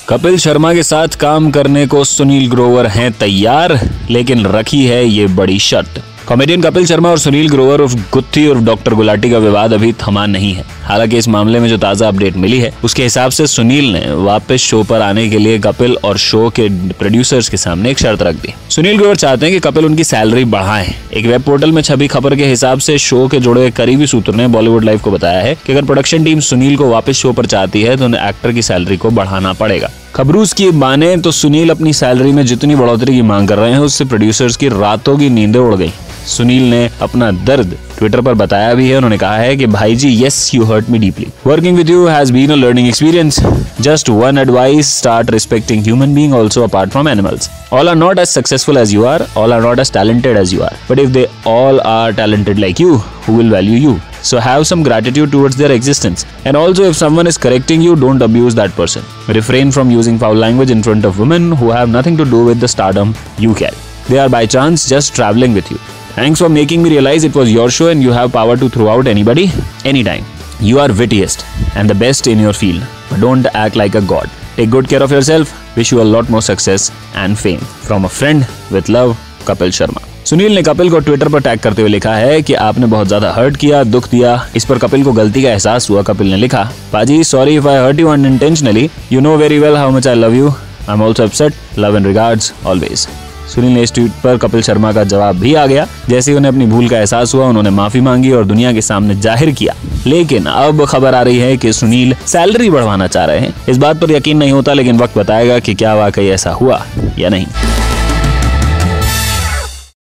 कपिल शर्मा के साथ काम करने को सुनील ग्रोवर हैं तैयार, लेकिन रखी है ये बड़ी शर्त। कॉमेडियन कपिल शर्मा और सुनील ग्रोवर उर्फ गुत्थी उर्फ डॉक्टर गुलाटी का विवाद अभी थमा नहीं है। हालांकि इस मामले में जो ताजा अपडेट मिली है उसके हिसाब से सुनील ने वापस शो पर आने के लिए कपिल और शो के प्रोड्यूसर्स के सामने एक शर्त रख दी। सुनील ग्रोवर चाहते हैं कि कपिल उनकी सैलरी बढ़ाएं। एक वेब पोर्टल में छपी खबर के हिसाब से शो के जुड़े करीबी सूत्र ने बॉलीवुड लाइव को बताया है कि अगर प्रोडक्शन टीम सुनील को वापस शो पर चाहती है तो उन्हें एक्टर की सैलरी को बढ़ाना पड़ेगा। खबरूस की माने तो सुनील अपनी सैलरी में जितनी बढ़ोतरी की मांग कर रहे हैं उससे प्रोड्यूसर्स की रातों की नींदें उड़ गई। सुनील ने अपना दर्द ट्विटर पर बताया भी है। उन्होंने कहा है कि भाई जी, yes you hurt me deeply. Working with you has been a learning experience. Just one advice, start respecting human being also apart from animals. All are not as successful as you are, all are not as talented as you are. But if they all are talented like you, who will value you? So have some gratitude towards their existence. And also if someone is correcting you, don't abuse that person. Refrain from using foul language in front of women who have nothing to do with the stardom you carry. They are by chance just traveling with you. Thanks for making me realize it was your show and you have power to throw out anybody, anytime. You are wittiest and the best in your field, but don't act like a god. Take good care of yourself. Wish you a lot more success and fame. From a friend with love, Kapil Sharma. Sunil ने कपिल को Twitter पर tag करते हुए लिखा है कि आपने बहुत ज्यादा हर्ट किया, दुख दिया। इस पर कपिल को गलती का एहसास हुआ। कपिल ने लिखा, पाजी sorry if I hurt you unintentionally, you know very well how much I love you, I am also upset, love and regards always. Sunil ने इस ट्वीट पर कपिल शर्मा का जवाब भी आ गया। जैसे ही उन्हें अपनी भूल का एहसास हुआ उन्होंने माफी मांगी और दुनिया के सामने जाहिर किया। लेकिन अब खबर आ रही है कि सुनील सैलरी बढ़वाना चाह रहे हैं। इस बात पर यकीन नहीं होता, लेकिन वक्त बताएगा कि क्या वाकई ऐसा हुआ या नहीं।